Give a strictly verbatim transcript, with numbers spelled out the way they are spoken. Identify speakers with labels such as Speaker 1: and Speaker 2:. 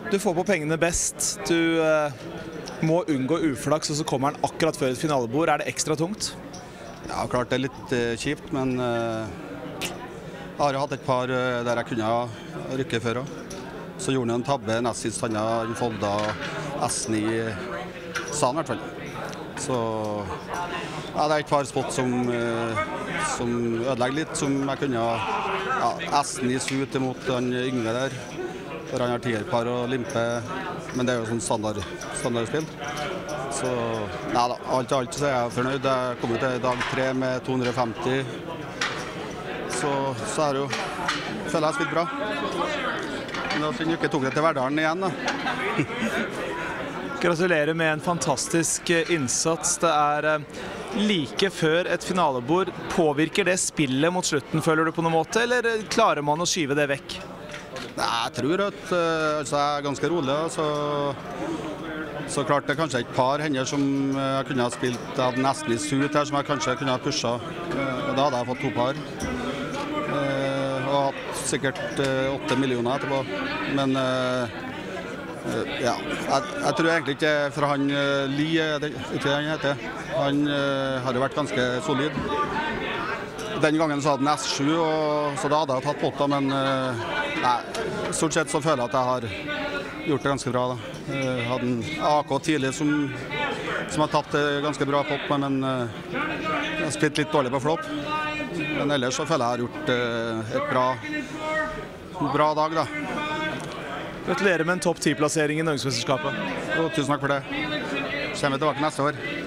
Speaker 1: Du får på pengene best, du uh, må unngå uflaks, og så kommer den akkurat før et finalebord. Er det ekstra tungt?
Speaker 2: Ja, klart det er litt uh, kjipt, men uh, jeg har jo hatt et par uh, der jeg kunne rykke før også. Så gjorde han en tabbe, nest sist han har folda S-en i salen i hvert fall. Så ja, det er et par spot som, uh, som ødelegger litt, som jeg kunne ja, S-en i sut imot han Yngve der. Der han har tierpar og limpe, men det er jo sånn standard, standardspill. Så nei da, alt i alt så er jeg fornøyd. Jeg kommer til dag tre med to hundre og femti. Så, så er det jo, føler jeg spilt bra. Men da finner jeg ikke tok det til Verdalen igjen da.
Speaker 1: Gratulerer med en fantastisk innsats. Det er like før et finalebord. Påvirker det spillet mot slutten, føler du på noen måte, eller klarer man å skyve det vekk?
Speaker 2: Nei, jeg tror at uh, altså jeg er ganske rolig, så, så klart det er kanskje et par hender som jeg kunne ha spilt, jeg hadde nesten i sut her som jeg kanskje kunne ha pushet, uh, og da hadde jeg fått to par. Uh, og hatt sikkert uh, åtte millioner etterpå, men uh, uh, ja, jeg, jeg tror egentlig ikke fra han uh, Lie, det, ikke han heter, han uh, har jo vært ganske solid. Den gangen så hadde han S sju, og, så da hadde jeg tatt potta, men uh, nei, stort sett så føler jeg at jeg har gjort det ganske bra da. Jeg hadde en A K tidlig som, som har tatt det ganske bra pott, men uh, jeg har spilt litt dårlig på flopp. Men ellers så føler jeg jeg har gjort uh, et bra, bra dag da.
Speaker 1: Gratulerer med en topp ti-plassering i Norgesmesterskapet.
Speaker 2: Og tusen takk for det. Kommer vi tilbake neste år.